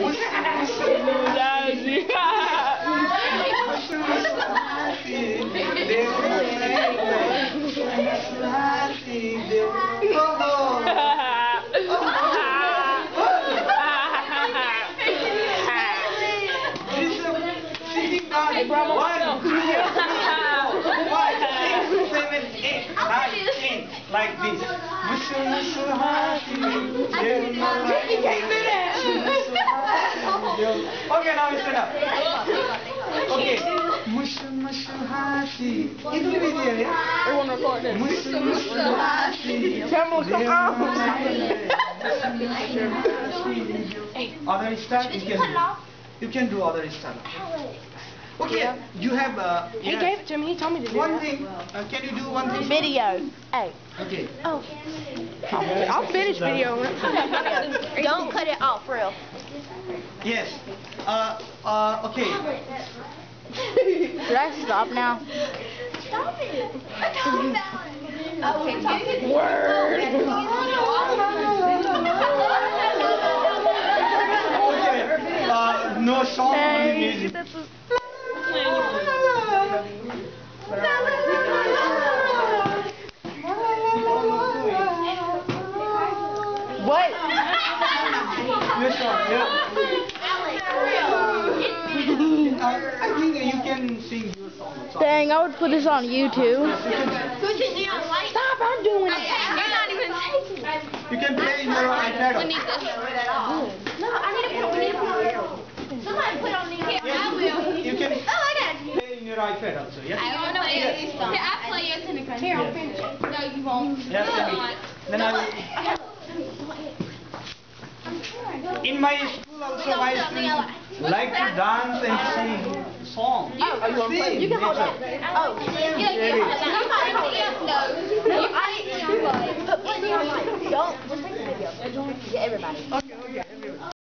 Hey, bro, 1, 2, 3, 4, 5, 6, 7, 8, 9, 10, like this. Okay, now stand up. Okay. Itu video ya. I want to record this. Come on, come on. Other style you can do other style. Okay, you have He gave it to me. He told me to do one that. thing. Can you do one thing? Video. Hey. Okay. Oh. I'll finish video. Don't cut it off, for real. Yes. Okay. Should I stop now? Stop it. Okay. Word. No song, only music. What? No song, yeah. I think you can sing your song. Dang, I would put this on YouTube. Stop, I'm doing it. You're not even taking it. You can play in your iPad. We need this. No, I need to put it on. Somebody put it on the here. Yes, I will. you can Oh, I got it. play in your iPad also, yeah? I don't know any of these songs. Here, I'll play yours in the country. Here, I'll finish it. No, you won't. Yes, then I will. In my school also, my students like to dance and sing songs. You can hold that. Oh, yeah, you hold that. No, I put one in your mic. Don't. Just make the video. Yeah, everybody. Okay, everyone.